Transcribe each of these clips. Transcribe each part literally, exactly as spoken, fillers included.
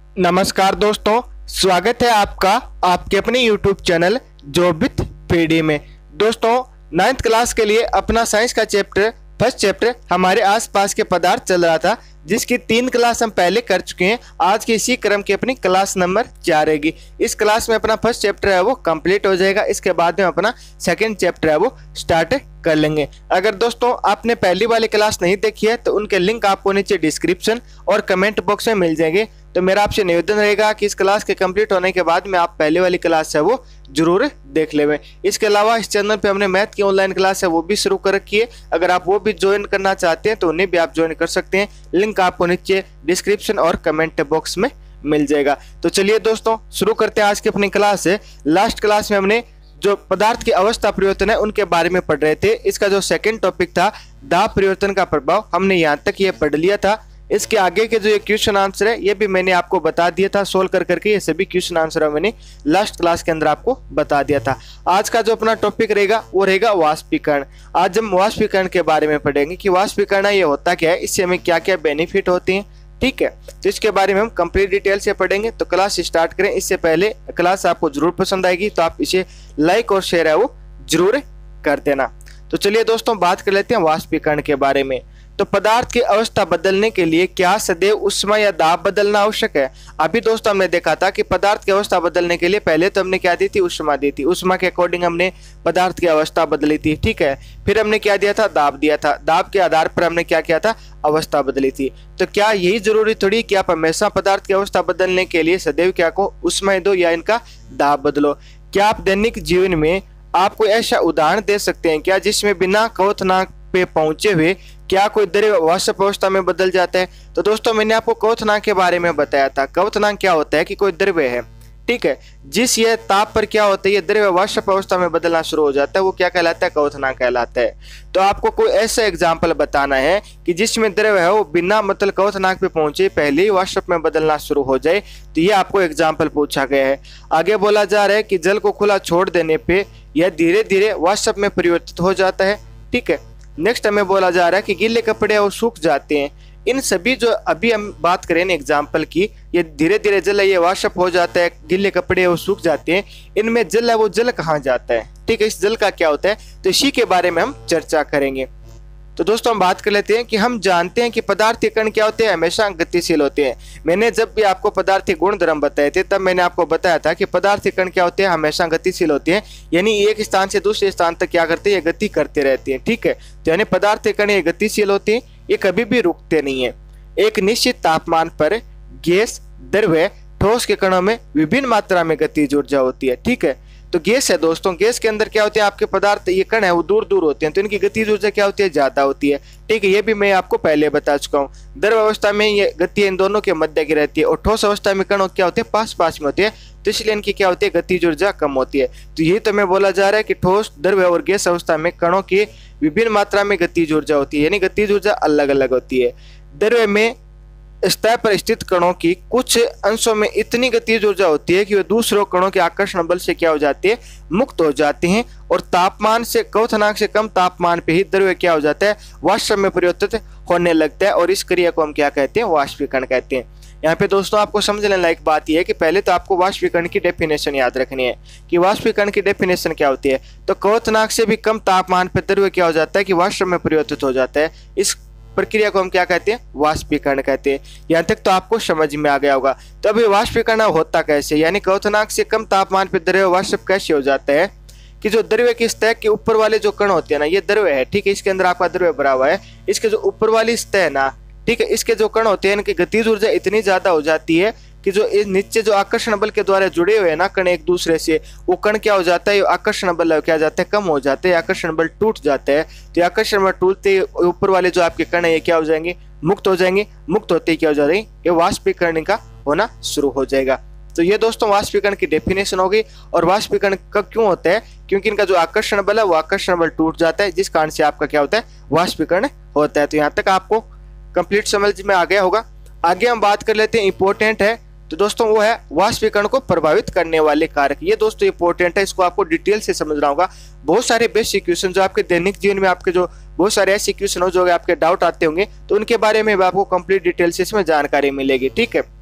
नमस्कार दोस्तों, स्वागत है आपका आपके अपने YouTube channel job with PD में। दोस्तों, नाइन्थ क्लास के लिए अपना साइंस का चैप्टर फर्स्ट चैप्टर हमारे आसपास के पदार्थ चल रहा था, जिसकी तीन क्लास हम पहले कर चुके हैं। आज की इसी क्रम की अपनी क्लास नंबर चार रहेगी। इस क्लास में अपना फर्स्ट चैप्टर है वो कंप्लीट हो जाएगा। इसके बाद में अपना सेकंड चैप्टर है वो स्टार्ट कर लेंगे। अगर दोस्तों आपने पहली वाली क्लास नहीं देखी है तो उनके लिंक आपको नीचे डिस्क्रिप्शन और कमेंट बॉक्स में मिल जाएंगे। तो मेरा आपसे निवेदन रहेगा कि इस क्लास के कंप्लीट होने के बाद में आप पहले वाली क्लास है वो जरूर देख लेवें। इसके अलावा इस चैनल पे हमने मैथ की ऑनलाइन क्लास है वो भी शुरू कर रखी है। अगर आप वो भी ज्वाइन करना चाहते हैं तो उन्हें भी आप ज्वाइन कर सकते हैं। लिंक आपको नीचे डिस्क्रिप्शन और कमेंट बॉक्स में मिल जाएगा। तो चलिए दोस्तों शुरू करते हैं आज की अपनी क्लास से। लास्ट क्लास में हमने जो पदार्थ की अवस्था परिवर्तन है उनके बारे में पढ़ रहे थे। इसका जो सेकंड टॉपिक था दाब परिवर्तन का प्रभाव, हमने यहाँ तक ये पढ़ लिया था। इसके आगे के जो ये क्वेश्चन आंसर है ये भी मैंने आपको बता दिया था सोल्व कर करके। ये सभी क्वेश्चन आंसर है मैंने लास्ट क्लास के अंदर आपको बता दिया था। आज का जो अपना टॉपिक रहेगा वो रहेगा वाष्पीकरण। आज हम वाष्पीकरण के बारे में पढ़ेंगे कि वाष्पीकरण ये होता क्या है, इससे हमें क्या क्या बेनिफिट होते हैं। ठीक है, तो इसके बारे में हम कंप्लीट डिटेल से पढ़ेंगे। तो क्लास स्टार्ट करें इससे पहले क्लास आपको जरूर पसंद आएगी तो आप इसे लाइक और शेयर है वो जरूर कर देना। तो चलिए दोस्तों बात कर लेते हैं वाष्पीकरण के बारे में। तो पदार्थ की अवस्था बदलने के लिए क्या सदैव उष्मा या दाब बदलना आवश्यक है। अभी दोस्तों हमने देखा था कि पदार्थ की अवस्था बदलने के लिए पहले तो हमने क्या दी थी, उष्मा दी थी। उष्मा के अकॉर्डिंग हमने पदार्थ की अवस्था बदली थी। ठीक है, फिर हमने क्या दिया था, दाब दिया था। दाब के आधार पर हमने क्या किया था, अवस्था बदली थी। तो क्या यही जरूरी थोड़ी कि आप हमेशा पदार्थ की अवस्था बदलने के लिए सदैव क्या को उष्मा दो या इनका दाब बदलो। क्या आप दैनिक जीवन में आप कोई ऐसा उदाहरण दे सकते हैं क्या जिसमें बिना क्वथनांक पे पहुंचे हुए क्या कोई द्रव्य वाष्प अवस्था में बदल जाता है। तो दोस्तों मैंने आपको क्वथनांक के बारे में बताया था। क्वथनांक क्या होता है कि कोई द्रव्य है, ठीक है, जिस ये ताप पर क्या होता है, ये द्रव्य वाष्प अवस्था में बदलना शुरू हो जाता है, वो क्या कहलाता है, क्वथनांक कहलाता है। तो आपको कोई ऐसा एग्जाम्पल बताना है कि जिसमें द्रव्य है वो बिना मतलब क्वथनांक पे पहुंचे पहले ही वाष्प में बदलना शुरू हो जाए। तो ये आपको एग्जाम्पल पूछा गया है। आगे बोला जा रहा है कि जल को खुला छोड़ देने पे यह धीरे धीरे वाष्प में परिवर्तित हो जाता है। ठीक है, नेक्स्ट हमें बोला जा रहा है कि गीले कपड़े वो सूख जाते हैं। इन सभी जो अभी हम बात करें ना एग्जाम्पल की, ये धीरे धीरे जल है ये वाष्प हो जाता है, गीले कपड़े वो सूख जाते हैं। इनमें जल है वो जल कहाँ जाता है, ठीक है, इस जल का क्या होता है, तो इसी के बारे में हम चर्चा करेंगे। तो दोस्तों हम बात कर लेते हैं कि हम जानते हैं कि पदार्थीय कण क्या होते हैं, हमेशा गतिशील होते हैं। मैंने जब भी आपको पदार्थीय गुण धर्म बताए थे तब मैंने आपको बताया था कि पदार्थीय कण क्या होते हैं, हमेशा गतिशील होते हैं। यानी एक स्थान से दूसरे स्थान तक क्या करते हैं, ये गति करते रहते हैं। ठीक है, तो यानी पदार्थीय कण ये गतिशील होते हैं, ये कभी भी रुकते नहीं है। एक निश्चित तापमान पर गैस, द्रव्य, ठोस के कणों में विभिन्न मात्रा में गतिज ऊर्जा होती है। ठीक है, तो गैस है दोस्तों, गैस के अंदर क्या होते हैं, आपके पदार्थ ये कण है वो दूर दूर होते हैं, तो इनकी गतिज ऊर्जा क्या होती है, ज्यादा होती है। ठीक है, ये भी मैं आपको पहले बता चुका हूँ। द्रव अवस्था में ये गति इन दोनों के मध्य की रहती है और ठोस अवस्था में कण क्या होते हैं, पास पास में होते हैं, तो इसलिए इनकी क्या होती है, गतिज ऊर्जा कम होती है। तो यही तो मैं बोला जा रहा है कि ठोस, द्रव्य और गैस अवस्था में कणों की विभिन्न मात्रा में गतिज ऊर्जा होती है, यानी गतिज ऊर्जा अलग अलग होती है। द्रव्य में सतह पर स्थित कणों की कुछ अंशों में इतनी गतिज ऊर्जा होती है कि वे दूसरों कणों के आकर्षण बल से क्या हो जाते हैं, मुक्त हो जाते हैं और तापमान से क्वथनांक से कम तापमान पे ही द्रव्य क्या हो जाता है, वाष्प में परिवर्तित होने लगता है और इस क्रिया को हम क्या कहते हैं, वाष्पीकरण कहते हैं। यहाँ पे दोस्तों आपको समझने लायक बात यह है कि पहले तो आपको वाष्पीकरण की डेफिनेशन याद रखनी है कि वाष्पीकरण की डेफिनेशन क्या होती है। तो क्वथनांक से भी कम तापमान पर द्रव्य क्या हो जाता है कि वाष्प में परिवर्तित हो जाता है। इस प्रक्रिया को हम क्या कहते हैं, वाष्पीकरण कहते हैं। यहाँ तक तो आपको समझ में आ गया होगा। तो अभी वाष्पीकरण होता कैसे, यानी क्वथनांक से कम तापमान पर द्रव्य वाष्प कैसे हो जाता है कि जो द्रव्य की सतह के ऊपर वाले जो कण होते हैं ना, ये द्रव्य है, ठीक है, इसके अंदर आपका द्रव्य भरा हुआ है, इसके जो ऊपर वाली सतह है ना, ठीक है, इसके जो कण होते हैं इनकी गतिज ऊर्जा इतनी ज्यादा हो जाती है कि जो इस नीचे जो आकर्षण बल के द्वारा जुड़े हुए हैं ना कण एक दूसरे से, वो कण क्या हो जाता है, आकर्षण बल क्या जाता है, कम हो जाता है, आकर्षण बल टूट जाता है। तो आकर्षण बल टूटते ऊपर वाले जो आपके कण है ये क्या हो जाएंगे, मुक्त हो जाएंगे। मुक्त होते ही क्या हो जाएंगे, ये वाष्पीकरण का होना शुरू हो जाएगा। तो ये दोस्तों वाष्पीकरण की डेफिनेशन हो गई। और वाष्पीकरण कब क्यों होता है, क्योंकि इनका जो आकर्षण बल है वो आकर्षण बल टूट जाता है, जिस कारण से आपका क्या होता है, वाष्पीकरण होता है। तो यहाँ तक आपको कंप्लीट समझ में आ गया होगा। आगे हम बात कर लेते हैं, इंपॉर्टेंट है तो दोस्तों वो है वाष्पीकरण को प्रभावित करने वाले कारक। ये दोस्तों इंपॉर्टेंट है, इसको आपको डिटेल से समझना होगा। बहुत सारे बेसिक क्वेश्चन जो आपके दैनिक जीवन में आपके जो बहुत सारे ऐसे क्वेश्चन हो जो आपके डाउट आते होंगे तो उनके बारे में आपको कंप्लीट डिटेल से इसमें जानकारी मिलेगी। ठीक है,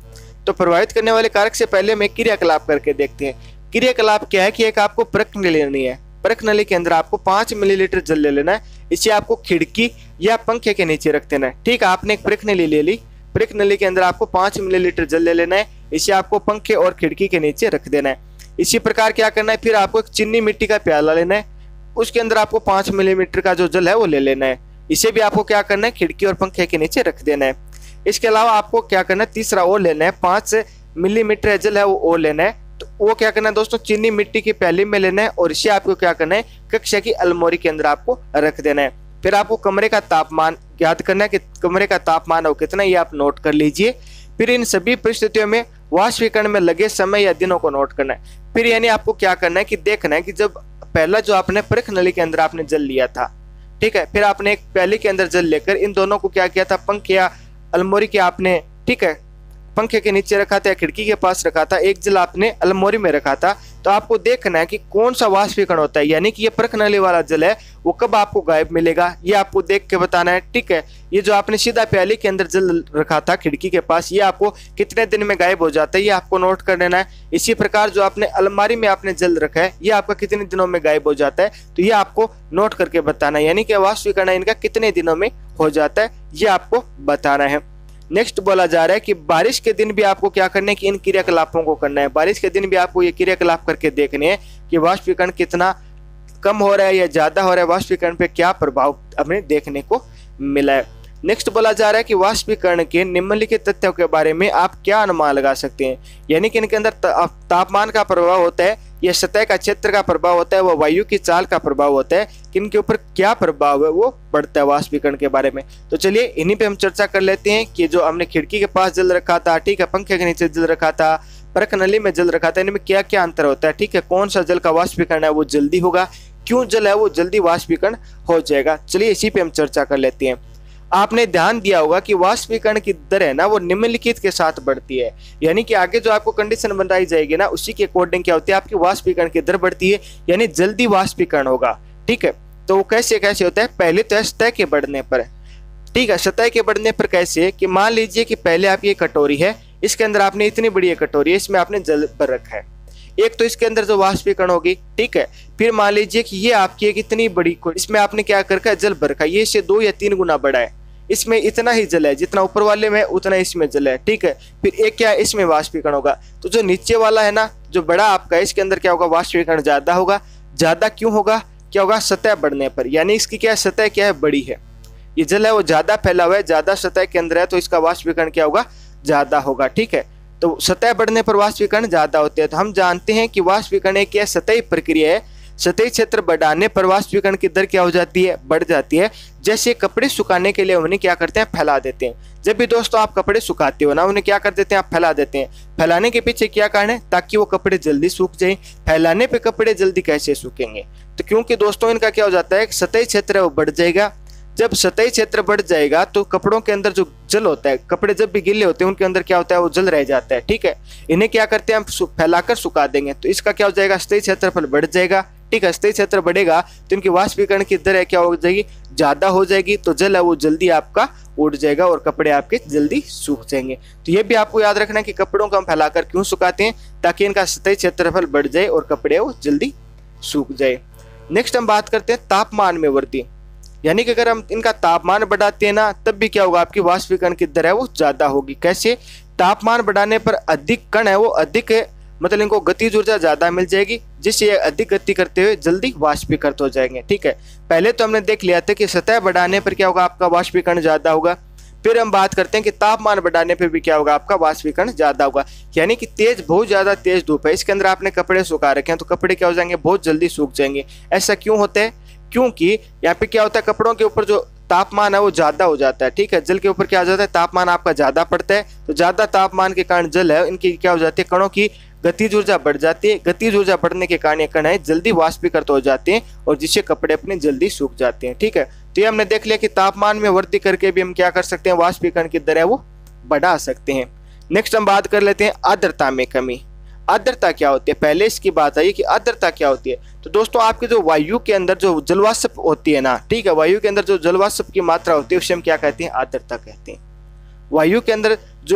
तो प्रभावित करने वाले कारक से पहले हम एक क्रियाकलाप करके देखते हैं। क्रियाकलाप क्या है कि एक आपको परख नली लेनी है। परख नली के अंदर आपको पांच मिलीलीटर जल ले लेना है। इसे आपको खिड़की या पंखे के नीचे रख देना है। ठीक है, आपने एक परख नली ले ली। परख नली के अंदर आपको पांच मिलीलीटर जल ले लेना है। इसे आपको पंखे और खिड़की के नीचे रख देना है। इसी प्रकार क्या करना है, फिर आपको एक चीनी मिट्टी का प्याला लेना है। उसके अंदर आपको पांच मिलीलीटर का जो जल है वो ले लेना है। इसे भी आपको क्या करना है, खिड़की और पंखे के नीचे रख देना है। इसके अलावा आपको क्या करना है, तीसरा और लेना है, पांच मिलीमीटर जल है वो और लेना है। तो वो क्या करना है दोस्तों, चीनी मिट्टी की प्याली में लेना है और इसे आपको क्या करना है, कक्षा की अलमारी के अंदर आपको रख देना है। फिर आपको कमरे का तापमान याद करना है कि कमरे का तापमान हो कितना, ये आप नोट कर लीजिए। फिर इन सभी परिस्थितियों में वाष्पीकरण में लगे समय या दिनों को नोट करना है। फिर यानी आपको क्या करना है कि देखना है कि जब पहला जो आपने परख नली के अंदर आपने जल लिया था, ठीक है, फिर आपने एक प्याली के अंदर जल लेकर इन दोनों को क्या किया था, पंखे या अलमारी के आपने, ठीक है, पंखे के नीचे रखा था या खिड़की के पास रखा था, एक जल आपने अलमारी में रखा था। तो आपको देखना है कि कौन सा वाष्पीकरण होता है, यानी कि ये परख नली वाला जल है वो कब आपको गायब मिलेगा, ये आपको देख के बताना है। ठीक है, ये जो आपने सीधा प्याली के अंदर जल रखा था खिड़की के पास, ये आपको कितने दिन में गायब हो जाता है, ये आपको नोट कर लेना है। इसी प्रकार जो आपने अलमारी में आपने जल रखा है, ये आपका कितने दिनों में गायब हो जाता है, तो ये आपको नोट करके बताना है। यानी कि वाष्पीकरण इनका कितने दिनों में हो जाता है, ये आपको बताना है। नेक्स्ट बोला जा रहा है कि बारिश के दिन भी आपको क्या करना है कि इन क्रियाकलापों को करना है। बारिश के दिन भी आपको ये क्रियाकलाप करके देखने हैं कि वाष्पीकरण कितना कम हो रहा है या ज्यादा हो रहा है, वाष्पीकरण पे क्या प्रभाव हमें देखने को मिला है। नेक्स्ट बोला जा रहा है कि वाष्पीकरण के निम्नलिखित तथ्यों के बारे में आप क्या अनुमान लगा सकते हैं। यानी कि इनके अंदर तापमान का प्रभाव होता है, यह सतह का क्षेत्र का प्रभाव होता है, वह वायु की चाल का प्रभाव होता है, कि इनके ऊपर क्या प्रभाव है वो पड़ता है वाष्पीकरण के बारे में। तो चलिए इन्हीं पे हम चर्चा कर लेते हैं कि जो हमने खिड़की के पास जल रखा था, ठीक है, पंखे के नीचे जल रखा था, परख नली में जल रखा था, इनमें क्या क्या अंतर होता है। ठीक है, कौन सा जल का वाष्पीकरण है वो जल्दी होगा, क्यों जल है वो जल्दी वाष्पीकरण हो जाएगा। चलिए इसी पे हम चर्चा कर लेते हैं। आपने ध्यान दिया होगा कि वाष्पीकरण की दर है ना वो निम्नलिखित के साथ बढ़ती है। यानी कि आगे जो आपको कंडीशन बनाई जाएगी ना उसी के अकॉर्डिंग क्या होती है, आपकी वाष्पीकरण की दर बढ़ती है, यानी जल्दी वाष्पीकरण होगा। ठीक है, तो वो कैसे कैसे होता है, पहले तो सतह के बढ़ने पर। ठीक है, सतह के बढ़ने पर कैसे कि मान लीजिए कि पहले आपकी एक कटोरी है, इसके अंदर आपने इतनी बड़ी एक कटोरी है, इसमें आपने जल भर रखा है, एक तो इसके अंदर जो वाष्पीकरण होगी। ठीक है, फिर मान लीजिए कि ये आपकी एक इतनी बड़ी, इसमें आपने क्या कर रखा है, जल भर रखा है, ये इससे दो या तीन गुना बड़ा है, इसमें इतना ही जल है, जितना ऊपर वाले में उतना इसमें जल है। ठीक है, फिर एक क्या है, इसमें वाष्पीकरण होगा। तो जो नीचे वाला है ना, जो बड़ा आपका है, इसके अंदर क्या होगा, वाष्पीकरण ज्यादा होगा। ज्यादा क्यों होगा, क्या होगा, सतह बढ़ने पर, यानी इसकी क्या है, सतह क्या है, बड़ी है, ये जल है वो ज्यादा फैला हुआ है, ज्यादा सतह के अंदर है, तो इसका वाष्पीकरण क्या होगा, ज्यादा होगा। ठीक है, तो सतह बढ़ने पर वाष्पीकरण ज्यादा होते हैं। तो हम जानते हैं कि वाष्पीकरण एक क्या सतही प्रक्रिया है। सतही क्षेत्र बढ़ाने पर वाष्पीकरण की दर क्या हो जाती है, बढ़ जाती है। जैसे कपड़े सुखाने के लिए उन्हें क्या करते हैं, फैला देते हैं। जब भी दोस्तों आप कपड़े सुखाते हो ना, उन्हें क्या कर देते हैं, आप फैला देते हैं। फैलाने के पीछे क्या कारण है, ताकि वो कपड़े जल्दी सूख जाए। फैलाने पे कपड़े जल्दी कैसे सूखेंगे, तो क्योंकि दोस्तों इनका क्या हो जाता है, सतही क्षेत्र है वो बढ़ जाएगा। जब सतही क्षेत्र बढ़ जाएगा तो कपड़ों के अंदर जो जल होता है, कपड़े जब भी गीले होते हैं उनके अंदर क्या होता है, वो जल रह जाता है। ठीक है, इन्हें क्या करते हैं, हम फैलाकर सुखा देंगे, तो इसका क्या हो जाएगा, सतही क्षेत्रफल बढ़ जाएगा। ठीक है, सतही क्षेत्र बढ़ेगा तो इनकी वाष्पीकरण की दर क्या हो जाएगी, ज्यादा हो जाएगी। तो जल है वो जल्दी आपका उड़ जाएगा और कपड़े आपके जल्दी सूख जाएंगे। तो ये भी आपको याद रखना है कि कपड़ों को हम फैलाकर क्यों सुखाते हैं, ताकि इनका सतही क्षेत्रफल बढ़ जाए और कपड़े वो जल्दी सूख जाए। नेक्स्ट हम बात करते हैं तापमान में वृद्धि। यानी कि अगर हम इनका तापमान बढ़ाते हैं ना, तब भी क्या होगा, आपकी वाष्पीकरण की दर है वो ज्यादा होगी। कैसे, तापमान बढ़ाने पर अधिक कण है वो अधिक है, मतलब इनको गतिज ऊर्जा ज्यादा मिल जाएगी, जिससे ये अधिक गति करते हुए जल्दी वाष्पीकृत हो जाएंगे। ठीक है, पहले तो हमने देख लिया था कि सतह बढ़ाने पर क्या होगा, आपका वाष्पीकरण ज्यादा होगा। फिर हम बात करते हैं कि तापमान बढ़ाने पर भी क्या होगा, आपका वाष्पीकरण ज्यादा होगा। यानी कि तेज, बहुत ज्यादा तेज धूप है, इसके अंदर आपने कपड़े सुखा रखे हैं, तो कपड़े क्या हो जाएंगे, बहुत जल्दी सूख जाएंगे। ऐसा क्यों होता है, क्योंकि यहाँ पे क्या होता है, कपड़ों के ऊपर जो तापमान है वो ज्यादा हो जाता है। ठीक है, जल के ऊपर क्या हो जाता है, तापमान आपका ज्यादा पड़ता है, तो ज्यादा तापमान के कारण जल है इनकी क्या हो जाती है, कणों की गतिज ऊर्जा बढ़ जाती है। गतिज ऊर्जा बढ़ने के कारण ये कण है जल्दी वाष्पीकृत हो जाते हैं और जिससे कपड़े अपने जल्दी सूख जाते हैं। ठीक है, तो ये हमने देख लिया कि तापमान में वृद्धि करके भी हम क्या कर सकते हैं, वाष्पीकरण की दर है वो बढ़ा सकते हैं। नेक्स्ट हम बात कर लेते हैं आर्द्रता में कमी। आर्द्रता क्या होती है, पहले इसकी बात आई कि आर्द्रता क्या होती है। तो दोस्तों आपके जो वायु के अंदर जो जलवाष्प होती है ना, ठीक है, वायु के अंदर जो जलवाष्प की मात्रा होती है उसे हम क्या कहते हैं, आर्द्रता कहते हैं। वायु के अंदर जो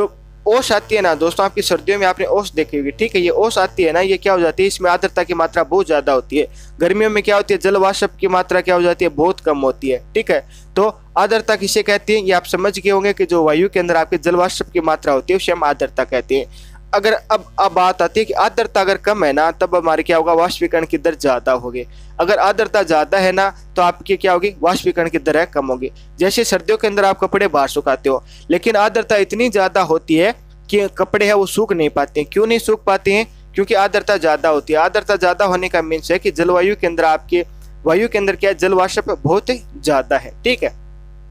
ओस आती है ना दोस्तों, आपकी सर्दियों में आपने ओस देखी होगी, ठीक है। ये ओस आती है ना, ये क्या हो जाती है, इसमें आर्द्रता की मात्रा बहुत ज्यादा होती है। गर्मियों में क्या होती है, जल वाष्प की मात्रा क्या हो जाती है, बहुत कम होती है, ठीक है। तो आर्द्रता किसे कहते हैं, ये आप समझ गए होंगे कि जो वायु के अंदर आपके जल वाष्प की मात्रा होती है उसे हम आर्द्रता कहते हैं। अगर अब अब बात आती है कि आर्द्रता अगर कम है ना, तब हमारे क्या होगा, वाष्पीकरण की दर ज्यादा होगी। अगर आर्द्रता ज्यादा है ना, तो आपकी क्या होगी, वाष्पीकरण की दर है कम होगी। जैसे सर्दियों के अंदर आप कपड़े बाहर सुखाते हो, लेकिन आर्द्रता इतनी ज्यादा होती है कि कपड़े है वो सूख नहीं पाते हैं। क्यों नहीं सूख पाते हैं, क्योंकि आर्द्रता ज्यादा होती है। आर्द्रता ज्यादा होने का मीन्स है कि जलवायु के अंदर आपके वायु के अंदर क्या है, जल वाष्प बहुत ही ज्यादा है, ठीक है।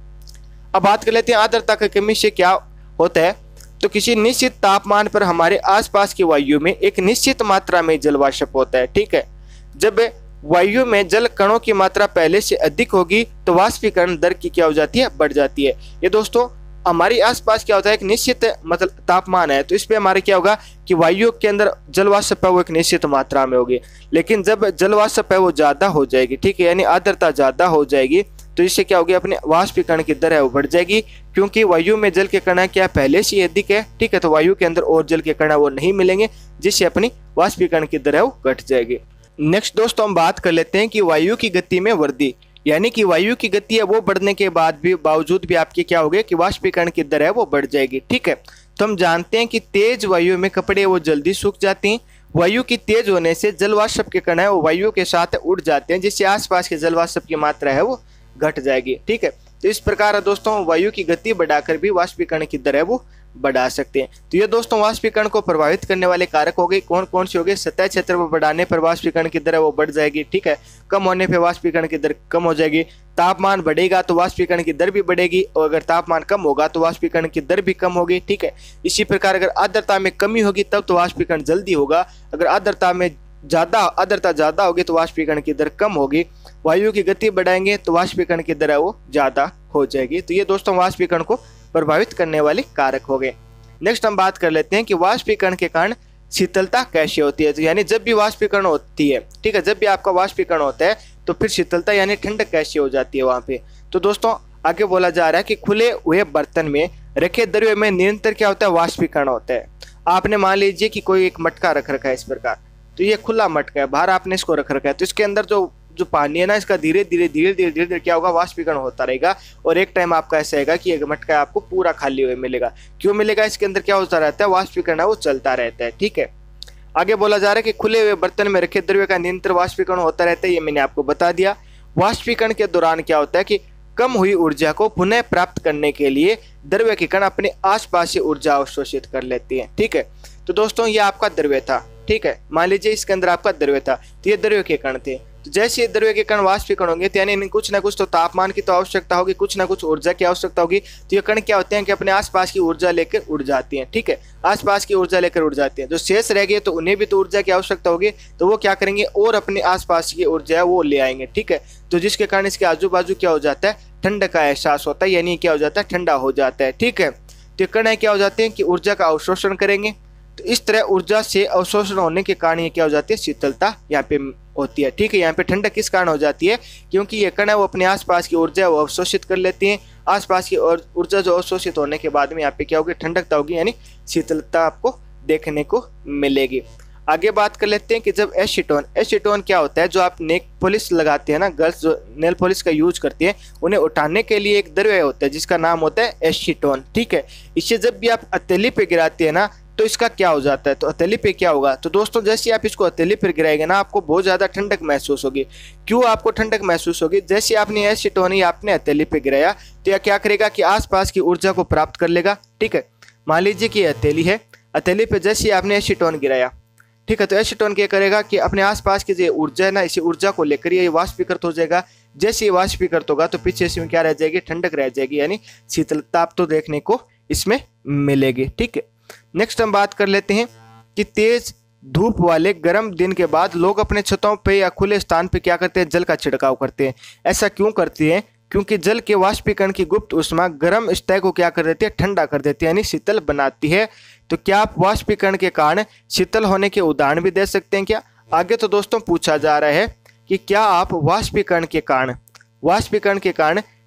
अब बात कर लेते हैं आर्द्रता की कमी से क्या होता है। तो किसी निश्चित तापमान पर हमारे आसपास की वायु में एक निश्चित मात्रा में जल वाष्प होता है, ठीक है। जब वायु में जल कणों की मात्रा पहले से अधिक होगी तो वाष्पीकरण दर की क्या हो जाती है, बढ़ जाती है। ये दोस्तों हमारे आसपास क्या होता है, एक निश्चित मतलब तापमान है, तो इस पे हमारे क्या होगा कि वायु के अंदर जल वाष्प है वो एक निश्चित मात्रा में होगी। लेकिन जब जल वाष्प है वो ज्यादा हो जाएगी, ठीक है, यानी आर्द्रता ज्यादा हो जाएगी, तो इससे क्या होगी, अपने वाष्पीकरण की दर है वो बढ़ जाएगी। क्योंकि वायु में जल के कण क्या पहले से अधिक है, ठीक है, तो वायु के अंदर और जल के कण वो नहीं मिलेंगे, जिससे अपनी वाष्पीकरण की दर है वो घट जाएगी। नेक्स्ट दोस्तों हम बात कर लेते हैं कि वायु की गति में वृद्धि, यानी कि वायु की गति है वो बढ़ने के बाद भी बावजूद भी आपकी क्या होगी कि वाष्पीकरण की दर है वो बढ़ जाएगी, ठीक है। तो हम जानते हैं कि तेज वायु में कपड़े वो जल्दी सूख जाते हैं। वायु की तेज होने से जल वाष्प के कण है वो वायु के साथ उड़ जाते हैं, जिससे आसपास के जल वाष्प की मात्रा है वो घट जाएगी, ठीक है। तो इस प्रकार दोस्तों वायु की गति बढ़ाकर भी वाष्पीकरण की दर है वो बढ़ा सकते हैं। तो ये दोस्तों वाष्पीकरण को प्रभावित करने वाले कारक हो गए, कौन कौन से हो गए। सतह क्षेत्र को बढ़ाने पर वाष्पीकरण की दर है वो बढ़ जाएगी, ठीक है। कम होने पर वाष्पीकरण की दर कम हो जाएगी। तापमान बढ़ेगा तो वाष्पीकरण की दर भी बढ़ेगी, और अगर तापमान कम होगा तो वाष्पीकरण की दर भी कम होगी, ठीक है। इसी प्रकार अगर आर्द्रता में कमी होगी तब तो वाष्पीकरण जल्दी होगा। अगर आर्द्रता में ज्यादा आर्द्रता ज्यादा होगी तो वाष्पीकरण की दर कम होगी। वायु की गति बढ़ाएंगे तो वाष्पीकरण की दर है वो ज्यादा हो जाएगी। तो ये दोस्तों वाष्पीकरण को प्रभावित करने वाले कारक हो गए। नेक्स्ट हम बात कर लेते हैं कि वाष्पीकरण के कारण शीतलता कैसे होती है। तो यानी जब भी वाष्पीकरण होती है, ठीक है, जब भी आपका वाष्पीकरण होता है तो फिर शीतलता यानी ठंडक कैसे हो जाती है वहां पे। तो दोस्तों आगे बोला जा रहा है कि खुले हुए बर्तन में रखे द्रव्य में निरंतर क्या होता है, वाष्पीकरण होता है। आपने मान लीजिए कि कोई एक मटका रख रखा है इस प्रकार, तो ये खुला मटका है, बाहर आपने इसको रख रखा है, तो इसके अंदर जो जो पानी है ना, इसका धीरे धीरे धीरे धीरे धीरे धीरे क्या होगा, वाष्पीकरण होता रहेगा। और एक टाइम आपका ऐसा आएगा कि एक मटका आपको पूरा खाली हुए मिलेगा। क्यों मिलेगा, इसके अंदर क्या होता रहता है, वाष्पीकरण है वो चलता रहता है, ठीक है। आगे बोला जा रहा है कि खुले हुए बर्तन में रखे द्रव्य का निरंतर वाष्पीकरण होता रहता है, ये मैंने आपको बता दिया। वाष्पीकरण के दौरान क्या होता है कि कम हुई ऊर्जा को पुनः प्राप्त करने के लिए द्रव्य के कण अपने आसपास से ऊर्जा अवशोषित कर लेते हैं, ठीक है। तो दोस्तों ये आपका द्रव्य था, ठीक है, मान लीजिए इसके अंदर आपका द्रव्य था, तो ये द्रव्य के कण थे। तो जैसे द्रव्य के कण वाष्पीकरण होंगे तो यानी कुछ ना कुछ तो तापमान की तो आवश्यकता होगी, कुछ ना कुछ ऊर्जा की आवश्यकता होगी। तो ये कण क्या होते हैं कि अपने आसपास की ऊर्जा लेकर उड़ जाती हैं, ठीक है, आसपास की ऊर्जा लेकर उड़ जाती हैं। जो शेष रह गए तो उन्हें भी तो ऊर्जा की आवश्यकता होगी, तो वो क्या करेंगे और अपने आसपास की ऊर्जा है वो ले आएंगे, ठीक है। तो जिसके कारण इसके आजू बाजू क्या हो जाता है, ठंड का एहसास होता है, यानी क्या हो जाता है, ठंडा हो जाता है, ठीक है। तो कण है क्या हो जाते हैं कि ऊर्जा का अवशोषण करेंगे। तो इस तरह ऊर्जा से अवशोषण होने के कारण ये क्या हो जाती है, शीतलता यहाँ पे होती है, ठीक है। यहाँ पे ठंडक किस कारण हो जाती है, क्योंकि ये कण है वो अपने आसपास की ऊर्जा वो अवशोषित कर लेती हैं। आसपास की ऊर्जा जो अवशोषित होने के बाद में यहाँ पे क्या होगी, ठंडकता होगी, यानी शीतलता आपको देखने को मिलेगी। आगे बात कर लेते हैं कि जब एसीटोन एसीटोन क्या होता है, जो आप नेल पॉलिश लगाते हैं ना, गर्ल्स जो नेल पॉलिश का यूज करती हैं, उन्हें उठाने के लिए एक द्रव्य होता है जिसका नाम होता है एसीटोन, ठीक है। इसे जब भी आप हथेली पे गिराते हैं ना तो इसका क्या हो जाता है, तो हथेली पे क्या होगा, तो दोस्तों जैसे आप इसको हथेली पर गिराएंगे ना, आपको बहुत ज्यादा ठंडक महसूस होगी। क्यों आपको ठंडक महसूस होगी, जैसे आपने एसीटोन ही आपने हथेली पे गिराया तो यह क्या करेगा कि आसपास की ऊर्जा को प्राप्त कर लेगा, ठीक है। मान लीजिए कि हथेली है, हथेली पे जैसे आपने एसीटोन गिराया, ठीक है, तो एसीटोन क्या करेगा कि अपने आसपास की जो ऊर्जा है ना, इसी ऊर्जा को लेकर ये वाष्पीकृत हो जाएगा। जैसे ये वाष्पीकृत होगा तो पीछे इसमें क्या रह जाएगी, ठंडक रह जाएगी, यानी शीतलता तो देखने को इसमें मिलेगी, ठीक है। नेक्स्ट हम बात कर लेते हैं कि तेज धूप वाले गर्म दिन के बाद लोग अपने छतों पे या खुले स्थान पे क्या करते हैं, जल का छिड़काव करते हैं। ऐसा क्यों करते हैं, क्योंकि जल के वाष्पीकरण की गुप्त ऊष्मा गर्म सतह को क्या कर देती है, ठंडा कर देती है, यानी शीतल बनाती है। तो क्या आप वाष्पीकरण के कारण शीतल होने के उदाहरण भी दे सकते हैं क्या। आगे तो दोस्तों पूछा जा रहा है कि क्या आप वाष्पीकरण के कारण वाष्पीकरण के कारण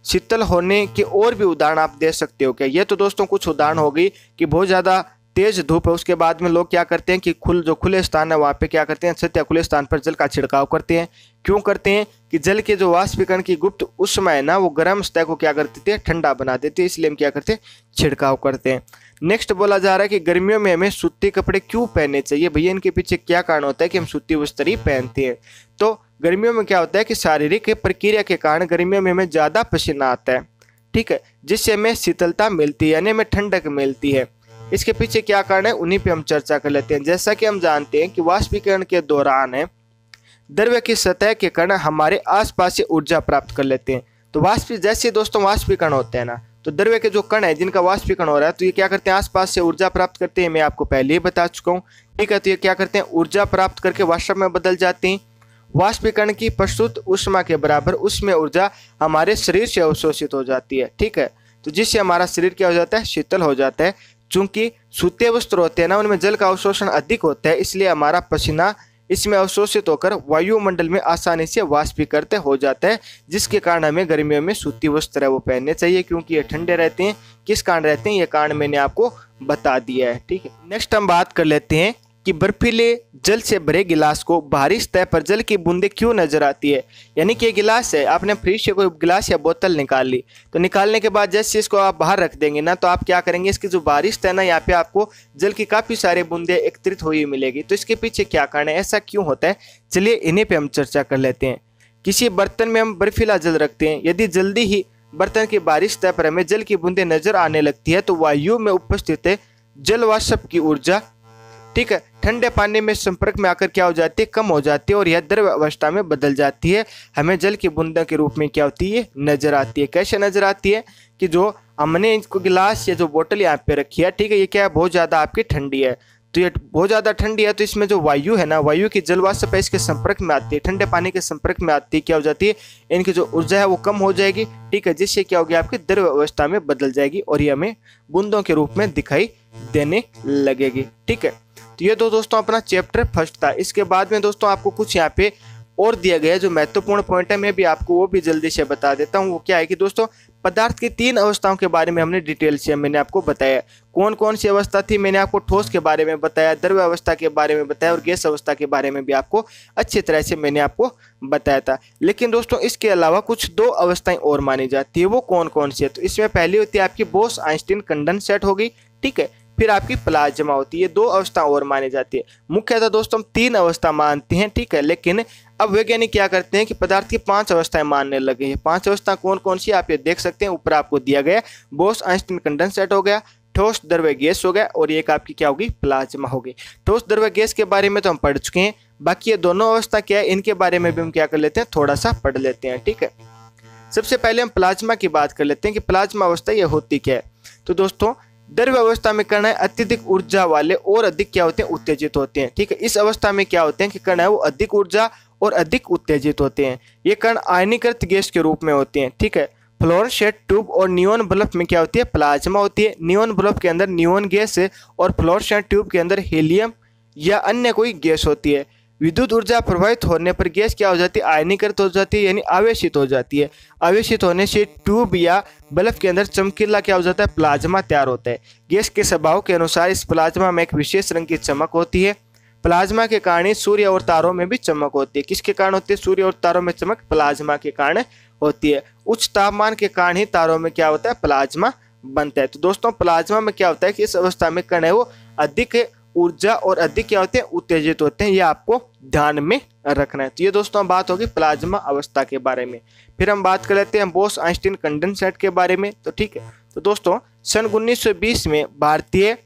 शीतल होने के और भी उदाहरण आप दे सकते हो क्या? ये तो दोस्तों कुछ उदाहरण हो गई कि बहुत ज़्यादा तेज धूप है, उसके बाद में लोग क्या करते हैं कि खुल जो खुले स्थान है वहाँ पे क्या करते हैं, छत या खुले स्थान पर जल का छिड़काव करते हैं। क्यों करते हैं? कि जल के जो वाष्पीकरण की गुप्त उष्मा है ना, वो गर्म सतह को क्या करती है, ठंडा बना देती है, इसलिए हम क्या करते हैं, छिड़काव करते हैं। नेक्स्ट बोला जा रहा है कि गर्मियों में हमें सूती कपड़े क्यों पहनने चाहिए? भैया इनके पीछे क्या कारण होता है कि हम सूती वस्त्र ही पहनते हैं? तो गर्मियों में क्या होता है कि शारीरिक प्रक्रिया के कारण गर्मियों में हमें ज़्यादा पसीना आता है, ठीक है, जिससे हमें शीतलता मिलती है, यानी हमें ठंडक मिलती है। इसके पीछे क्या कारण है, उन्हीं पे हम चर्चा कर लेते हैं। जैसा कि हम जानते हैं कि वाष्पीकरण के दौरान है द्रव्य की सतह के कण हमारे आसपास से ऊर्जा प्राप्त कर लेते हैं। तो वाष्प जैसे दोस्तों वाष्पीकरण होते हैं ना, तो द्रव्य के जो कण है जिनका वाष्पीकरण हो रहा है, तो ये क्या करते हैं, आसपास से ऊर्जा प्राप्त करते हैं। मैं आपको पहले ही बता चुका हूँ, ठीक है। तो ये क्या करते हैं, ऊर्जा प्राप्त करके वाष्प में बदल जाते हैं। वाष्पीकरण की प्रस्तुत उष्मा के बराबर उसमें ऊर्जा हमारे शरीर से अवशोषित हो जाती है, ठीक है। तो जिससे हमारा शरीर क्या हो जाता है, शीतल हो जाता है। चूंकि सूते वस्त्र होते हैं ना, उनमें जल का अवशोषण अधिक होता है, इसलिए हमारा पसीना इसमें अवशोषित होकर वायुमंडल में आसानी से वाष्पीकृत हो जाता है, जिसके कारण हमें गर्मियों में सूती वस्त्र है वो पहनने चाहिए, क्योंकि ये ठंडे रहते हैं। किस कारण रहते हैं, ये कारण मैंने आपको बता दिया है, ठीक है। नेक्स्ट हम बात कर लेते हैं कि बर्फीले जल से भरे गिलास को बाहरी सतह पर जल की बूंदें क्यों नजर आती है। यानी कि ये गिलास है, आपने फ्रिज से कोई गिलास या बोतल निकाल ली, तो निकालने के बाद जैसे इसको आप बाहर रख देंगे ना, तो आप क्या करेंगे, इसकी जो बाहरी सतह ना, यहाँ पे आपको जल की काफी सारे बूंदें एकत्रित हुई मिलेगी। तो इसके पीछे क्या कारण है, ऐसा क्यों होता है, चलिए इन्हीं पे हम चर्चा कर लेते हैं। किसी बर्तन में हम बर्फीला जल रखते हैं, यदि जल्दी ही बर्तन की बाहरी सतह पर हमें जल की बूंदें नजर आने लगती है, तो वायु में उपस्थित जल वाष्प की ऊर्जा, ठीक है, ठंडे पानी में संपर्क में आकर क्या हो जाती है, कम हो जाती है, और यह द्रव अवस्था में बदल जाती है। हमें जल की बूंदों के रूप में क्या होती है, नजर आती है। कैसे नजर आती है कि जो हमने इसको गिलास या जो बोतल यहाँ पे रखी है, ठीक है, ये क्या है, बहुत ज़्यादा आपकी ठंडी है। तो ये बहुत ज़्यादा ठंडी है, तो इसमें जो वायु है ना, वायु की जल वाष्प है, इसके संपर्क में आती है, ठंडे पानी के संपर्क में आती है, क्या हो जाती है, इनकी जो ऊर्जा है वो कम हो जाएगी, ठीक है, जिससे क्या होगी, आपकी द्रव अवस्था में बदल जाएगी और ये हमें बूंदों के रूप में दिखाई देने लगेगी, ठीक है। तो ये दो दोस्तों अपना चैप्टर फर्स्ट था। इसके बाद में दोस्तों आपको कुछ यहाँ पे और दिया गया है जो महत्वपूर्ण पॉइंट है, मैं भी आपको वो भी जल्दी से बता देता हूँ। वो क्या है कि दोस्तों पदार्थ की तीन अवस्थाओं के बारे में हमने डिटेल से मैंने आपको बताया। कौन कौन सी अवस्था थी, मैंने आपको ठोस के बारे में बताया, द्रव्य अवस्था के बारे में बताया और गैस अवस्था के बारे में भी आपको अच्छी तरह से मैंने आपको बताया था। लेकिन दोस्तों इसके अलावा कुछ दो अवस्थाएं और मानी जाती है, वो कौन कौन सी है। तो इसमें पहली होती है आपकी बोस आइंस्टीन कंडेंसेट हो गई, ठीक है, फिर आपकी प्लाज्मा होती है। दो अवस्था और मानी जाती है। मुख्यतः दोस्तों हम तीन अवस्था मानते हैं, ठीक है, लेकिन अब वैज्ञानिक क्या करते हैं कि पदार्थ की पांच अवस्थाएं मानने लगे हैं। पांच अवस्था कौन कौन सी आप ये देख सकते हैं, ऊपर आपको दिया गया। बोस आइंस्टीन कंडेंसेट हो गया, ठोस द्रव्य गैस हो गया, और एक आपकी क्या होगी, प्लाज्मा होगी। ठोस द्रव्य गैस के बारे में तो हम पढ़ चुके हैं, बाकी ये दोनों अवस्था क्या है, इनके बारे में भी हम क्या कर लेते हैं, थोड़ा सा पढ़ लेते हैं, ठीक है। सबसे पहले हम प्लाज्मा की बात कर लेते हैं कि प्लाज्मा अवस्था ये होती क्या है। तो दोस्तों द्रव्य अवस्था में कण है अत्यधिक ऊर्जा वाले और अधिक क्या होते हैं, उत्तेजित होते हैं, ठीक है। इस अवस्था में क्या होते हैं कि कण है वो अधिक ऊर्जा और अधिक उत्तेजित होते हैं। ये कण आयनीकृत गैस के रूप में होते हैं, ठीक है। फ्लोरोसेंट ट्यूब और नियोन बल्ब में क्या होती है, प्लाज्मा होती है। नियोन बल्ब के अंदर नियोन गैस है और फ्लोरोसेंट ट्यूब के अंदर हीलियम या अन्य कोई गैस होती है। विद्युत ऊर्जा प्रभावित होने पर गैस क्या हो जाती है, आयनीकृत हो जाती है, यानी आवेशित हो जाती है। आवेशित होने से ट्यूब या बल्ब के अंदर चमकीला क्या हो जाता है, प्लाज्मा तैयार होता है। गैस के स्वभाव के अनुसार इस प्लाज्मा में एक विशेष रंग की चमक होती है। प्लाज्मा के कारण ही सूर्य और तारों में भी चमक होती है। किसके कारण होती है, सूर्य और तारों में चमक प्लाज्मा के कारण होती है। उच्च तापमान के कारण ही तारों में क्या होता है, प्लाज्मा बनता है। तो दोस्तों प्लाज्मा में क्या होता है कि इस अवस्था में कण है वो अधिक ऊर्जा और अधिक क्या होते हैं, उत्तेजित होते हैं। ये आपको ध्यान में रखना है। तो ये दोस्तों बात होगी प्लाज्मा अवस्था के बारे में। फिर हम बात कर लेते हैं बोस आइंस्टीन कंडेंसेट के बारे में। तो ठीक है, तो दोस्तों सन उन्नीस सौ बीस में भारतीय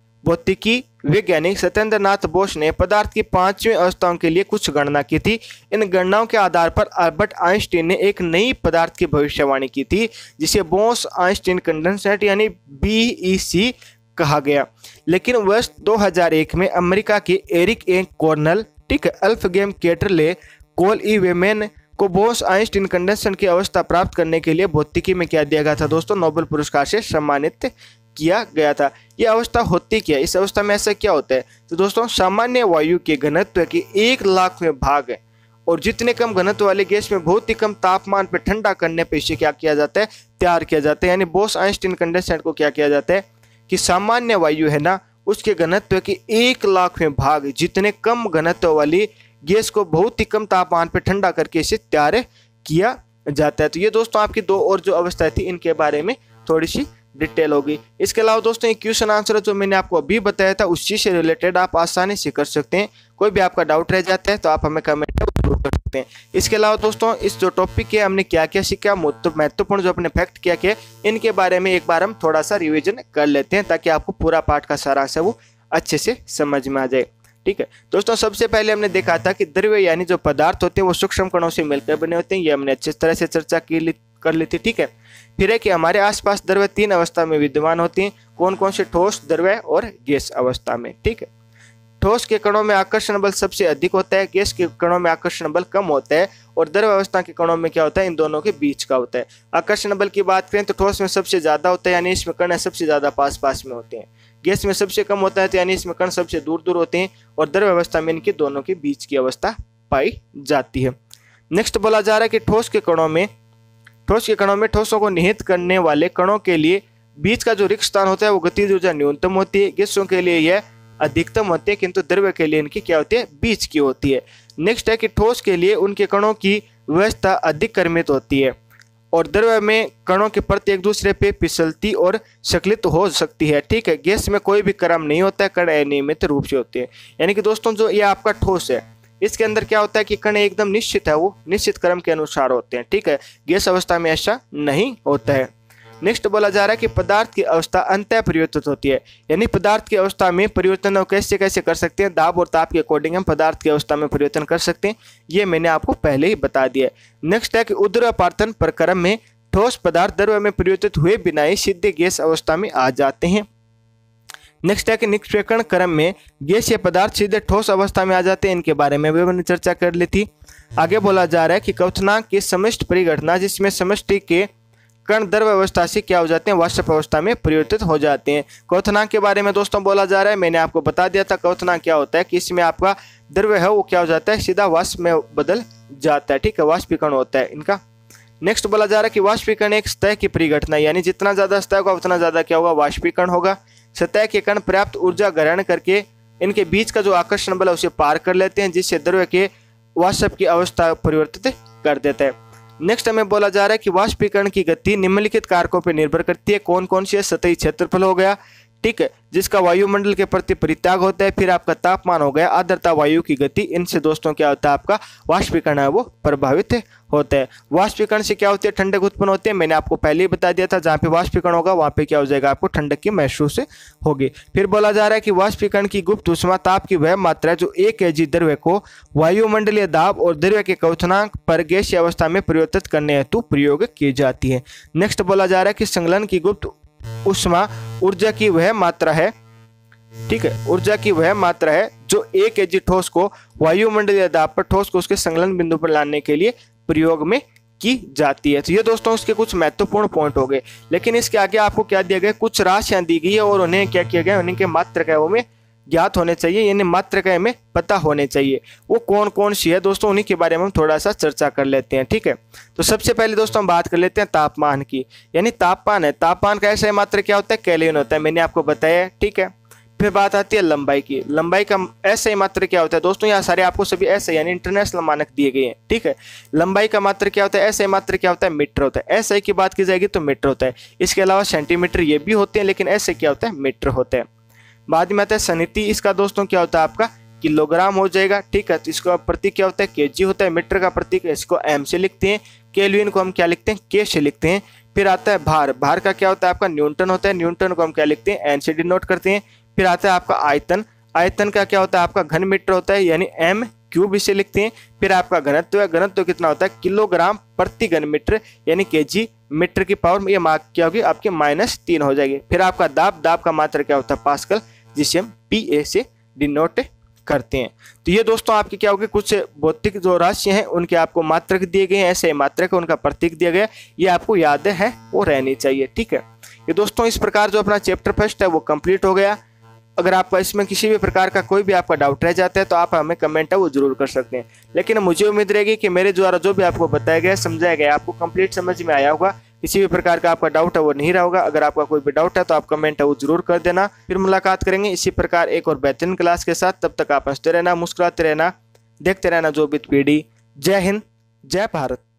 भौतिकी वैज्ञानिक सत्येंद्र नाथ बोस ने पदार्थ की पांचवी अवस्थाओं के लिए कुछ गणना की थी। इन गणनाओं के आधार पर अल्बर्ट आइंस्टीन ने एक नई पदार्थ की भविष्यवाणी की थी, जिसे बोस आइंस्टीन कंडेंसेट यानी बी ई सी कहा गया। लेकिन वर्ष दो हज़ार एक में अमेरिका के एरिक ए कॉर्नल, ठीक है, अल्फगेम केटरले, कोल ई वेमेन को बोस आइंस्टीन कंडेंसेट की अवस्था प्राप्त करने के लिए भौतिकी में क्या दिया गया था दोस्तों, नोबेल पुरस्कार से सम्मानित किया गया था। यह अवस्था होती क्या है, इस अवस्था में ऐसा क्या होता है, तो दोस्तों सामान्य वायु के घनत्व के एक लाख में भाग है और जितने कम घनत्व वाले गैस में बहुत ही कम तापमान पर ठंडा करने पर इसे क्या किया जाता है, तैयार किया जाता है। यानी बोस-आइंस्टीन कंडेंसेट को क्या किया जाता है कि सामान्य वायु है ना, उसके घनत्व के एक लाखवें भाग जितने कम घनत्व वाली गैस को बहुत ही कम तापमान पर ठंडा करके इसे तैयार किया जाता है। तो ये दोस्तों आपकी दो और जो अवस्थाएं थी इनके बारे में थोड़ी सी डिटेल होगी। इसके अलावा दोस्तों ये क्वेश्चन आंसर जो मैंने आपको अभी बताया था उसी से रिलेटेड आप आसानी से कर सकते हैं। कोई भी आपका डाउट रह जाता है तो आप हमें कमेंट में जरूर कर सकते हैं। इसके अलावा दोस्तों इस जो टॉपिक है हमने क्या क्या सीखा, महत्वपूर्ण जो अपने फैक्ट क्या क्या इनके बारे में एक बार हम थोड़ा सा रिविजन कर लेते हैं ताकि आपको पूरा पाठ का सारांश है वो अच्छे से समझ में आ जाए। ठीक है दोस्तों, सबसे पहले हमने देखा था कि द्रव्य यानी जो पदार्थ होते हैं वो सूक्ष्म कणों से मिलकर बने होते हैं। ये हमने अच्छी तरह से चर्चा की कर ली थी। ठीक है, फिर है कि हमारे आसपास द्रव्य तीन अवस्था में विद्यमान होती हैं। कौन कौन से? ठोस, द्रव्य और गैस अवस्था में। ठीक है, ठोस के कणों में आकर्षण बल सबसे अधिक होता है, गैस के कणों में आकर्षण बल कम होता है और द्रव्य अवस्था के कणों में क्या होता है, इन दोनों के बीच का होता है। आकर्षण बल की बात करें तो ठोस में सबसे ज्यादा होता है, यानी इसमें कण सबसे ज्यादा पास पास में होते हैं। गैस में सबसे कम होता है तो यानी इसमें कण सबसे दूर दूर होते हैं और द्रव्य अवस्था में इनके दोनों के बीच की अवस्था पाई जाती है। नेक्स्ट बोला जा रहा है कि ठोस के कणों में ठोस के कणों में ठोसों को निहित करने वाले कणों के लिए बीच का जो रिक्त स्थान होता है वो गतिज ऊर्जा न्यूनतम होती है। गैसों के लिए यह अधिकतम होती है किंतु द्रव्य के लिए इनकी क्या होती है, बीच की होती है। नेक्स्ट है कि ठोस के लिए उनके कणों की व्यवस्था अधिक क्रमित होती है और द्रव्य में कणों के प्रति एक दूसरे पे फिसलती और संकलित हो सकती है। ठीक है, गैस में कोई भी क्रम नहीं होता है, कण अनियमित रूप से होते हैं। यानी कि दोस्तों जो ये आपका ठोस है इसके अंदर क्या होता है कि कण एकदम निश्चित है, वो निश्चित क्रम के अनुसार होते हैं। ठीक है, गैस अवस्था में ऐसा नहीं होता है। नेक्स्ट बोला जा रहा है कि पदार्थ की अवस्था अंतः परिवर्तित होती है, यानी पदार्थ की अवस्था में परिवर्तन कैसे कैसे कर सकते हैं, दाब और ताप के अकॉर्डिंग हम पदार्थ की अवस्था में परिवर्तन कर सकते हैं, ये मैंने आपको पहले ही बता दिया है। नेक्स्ट है कि ऊर्ध्वापातन प्रक्रम में ठोस पदार्थ द्रव्य में परिवर्तित हुए बिना ही सीधे गैस अवस्था में आ जाते हैं। नेक्स्ट है कि निष्प्रेक्षण क्रम में गैसीय पदार्थ सीधे ठोस अवस्था में आ जाते हैं, इनके बारे में भी मैंने चर्चा कर ली थी। आगे बोला जा रहा है कि क्वथनांक की समष्टि परिघटना जिसमें समष्टि के कण द्रव्य अवस्था से क्या हो जाते हैं, वाष्प अवस्था में परिवर्तित हो जाते हैं। क्वथनांक के बारे में दोस्तों बोला जा रहा है, मैंने आपको बता दिया था क्वथनांक क्या होता है कि इसमें आपका द्रव्य है वो क्या हो जाता है, सीधा वाष्प में बदल जाता है। ठीक है, वाष्पीकरण होता है इनका। नेक्स्ट बोला जा रहा है कि वाष्पीकरण एक सतह की परिघटना, यानी जितना ज्यादा सतह होगा उतना ज्यादा क्या होगा, वाष्पीकरण होगा। सतह के कण पर्याप्त ऊर्जा ग्रहण करके इनके बीच का जो आकर्षण बल है उसे पार कर लेते हैं, जिससे द्रव्य के वाष्प की अवस्था परिवर्तित कर देता है। नेक्स्ट हमें बोला जा रहा है कि वाष्पीकरण की गति निम्नलिखित कारकों पर निर्भर करती है। कौन कौन सी है? सतही क्षेत्रफल हो गया, ठीक है, जिसका वायुमंडल के प्रति परित्याग होता है। फिर आपका तापमान हो गया, आर्द्रता, वायु की गति, इनसे दोस्तों क्या होता है, आपका वाष्पीकरण है वो प्रभावित होता है। वाष्पीकरण से क्या होती है, ठंडक उत्पन्न होती है, मैंने आपको पहले ही बता दिया था। जहाँ पे वाष्पीकरण होगा वहाँ पे क्या हो जाएगा, आपको ठंडक की महसूस होगी। फिर बोला जा रहा है कि वाष्पीकरण की गुप्त ऊष्मा ताप की वह मात्रा जो एक केजी द्रव्य को वायुमंडलीय दाब और द्रव्य के क्वथनांक पर गैसीय अवस्था में परिवर्तित करने हेतु प्रयोग की जाती है। नेक्स्ट बोला जा रहा है कि संगलन की गुप्त ऊष्मा ऊर्जा की वह मात्रा है, ठीक है, ऊर्जा की वह मात्रा है जो एक केजी ठोस को वायुमंडलीय दाब पर ठोस को उसके संगलन बिंदु पर लाने के लिए प्रयोग में की जाती है। तो ये दोस्तों उसके कुछ महत्वपूर्ण पॉइंट हो गए। लेकिन इसके आगे आपको क्या दिया गया, कुछ राशियां दी गई है और उन्हें क्या किया गया, उन्हीं के मात्रक में ज्ञात होने चाहिए, यानी मात्रक में पता होने चाहिए। वो कौन कौन सी है दोस्तों, उन्हीं के बारे में हम थोड़ा सा चर्चा कर लेते हैं। ठीक है, तो सबसे पहले दोस्तों हम बात कर लेते हैं तापमान की, यानी तापमान है। तापमान का ऐसा मात्रक क्या होता है, केल्विन होता है, मैंने आपको बताया। ठीक है, फिर बात आती है लंबाई की। लंबाई का ऐसा मात्रक क्या होता है दोस्तों, यहाँ सारे आपको सभी ऐसे यानी इंटरनेशनल मानक दिए गए हैं। ठीक है, लंबाई का मात्रक क्या होता है, ऐसा मात्रक क्या होता है, मीटर होता है। ऐसा की बात की जाएगी तो मीटर होता है। इसके अलावा सेंटीमीटर ये भी होते हैं, लेकिन ऐसे क्या होता है, मीटर होते हैं। बाद में आता है सनिति, इसका दोस्तों क्या होता है, आपका किलोग्राम हो जाएगा। ठीक है, तो इसका प्रतीक क्या होता है, केजी होता है। मीटर का प्रतीक इसको एम से लिखते हैं। केल्विन को हम क्या लिखते हैं, के से लिखते हैं। फिर आता है भार, भार का क्या होता है, आपका न्यूटन होता है। न्यूटन को हम क्या लिखते हैं, एन से डिनोट करते हैं। फिर आता है आपका आयतन, आयतन का क्या होता है, आपका घन मीटर होता है, यानी एम क्यूब इसे लिखते हैं। फिर आपका घनत्व है, घनत्व कितना होता है, किलोग्राम प्रति घन मीटर, यानी केजी मीटर की पावर ये मार्क क्या होगी, आपके माइनस तीन हो जाएगी। फिर आपका दाब, दाब का मात्रा क्या होता है, पास्कल, जिसे हम पी ए से डिनोट करते हैं। तो ये दोस्तों आपके क्या होगी, कुछ भौतिक जो राशियां हैं उनके आपको मात्रक दिए गए हैं, ऐसे मात्रक उनका प्रतीक दिया गया, ये आपको याद है वो रहनी चाहिए। ठीक है, ये दोस्तों इस प्रकार जो अपना चैप्टर फर्स्ट है वो कंप्लीट हो गया। अगर आपका इसमें किसी भी प्रकार का कोई भी आपका डाउट रह जाता है तो आप हमें कमेंट है वो जरूर कर सकते हैं। लेकिन मुझे उम्मीद रहेगी कि मेरे द्वारा जो भी आपको बताया गया समझाया गया आपको कंप्लीट समझ में आया होगा, किसी भी प्रकार का आपका डाउट है वो नहीं रहा होगा। अगर आपका कोई भी डाउट है तो आप कमेंट है वो जरूर कर देना। फिर मुलाकात करेंगे इसी प्रकार एक और बेहतरीन क्लास के साथ। तब तक आप हंसते रहना, मुस्कुराते रहना, देखते रहना जो विद पीडी। जय हिंद, जय भारत।